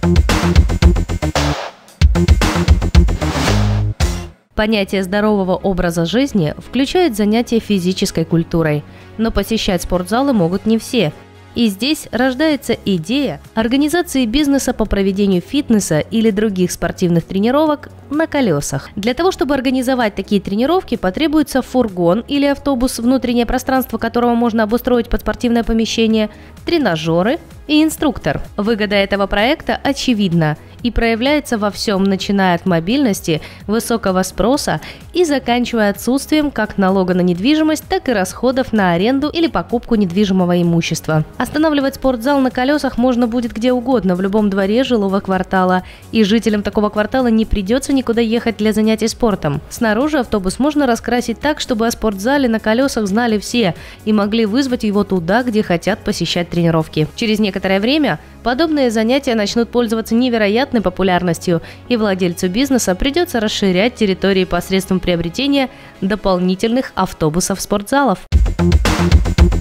Понятие здорового образа жизни включает занятия физической культурой, но посещать спортзалы могут не все. И здесь рождается идея организации бизнеса по проведению фитнеса или других спортивных тренировок на колесах. Для того, чтобы организовать такие тренировки, потребуется фургон или автобус, внутреннее пространство которого можно обустроить под спортивное помещение, тренажеры и инструктор. Выгода этого проекта очевидна и проявляется во всем, начиная от мобильности, высокого спроса и заканчивая отсутствием как налога на недвижимость, так и расходов на аренду или покупку недвижимого имущества. Останавливать спортзал на колесах можно будет где угодно, в любом дворе жилого квартала, и жителям такого квартала не придется никуда ехать для занятий спортом. Снаружи автобус можно раскрасить так, чтобы о спортзале на колесах знали все и могли вызвать его туда, где хотят посещать тренировки. Через некоторое время подобные занятия начнут пользоваться невероятной популярностью, и владельцу бизнеса придется расширять территории посредством приобретения дополнительных автобусов-спортзалов.